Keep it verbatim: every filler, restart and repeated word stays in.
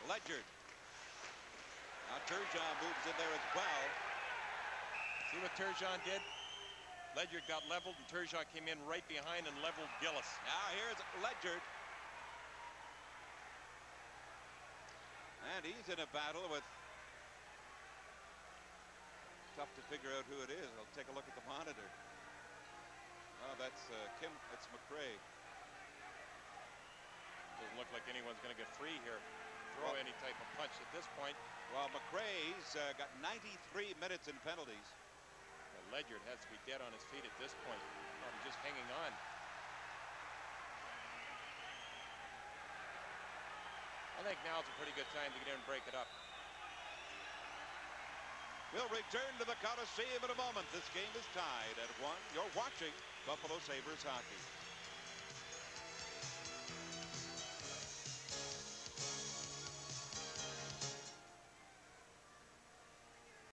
Ledyard. Now Turgeon moves in there as well. See what Turgeon did? Ledyard got leveled, and Turgeon came in right behind and leveled Gillis. Now here's Ledyard. And he's in a battle with... Tough to figure out who it is. I'll take a look at the monitor. Oh, that's uh, Kim. It's McRae. Doesn't look like anyone's going to get free here. Throw well, any type of punch at this point. Well, McRae's uh, got ninety-three minutes in penalties. Well, Ledyard has to be dead on his feet at this point. Probably just hanging on. I think now's a pretty good time to get in and break it up. We'll return to the Coliseum in a moment. This game is tied at one. You're watching Buffalo Sabres hockey.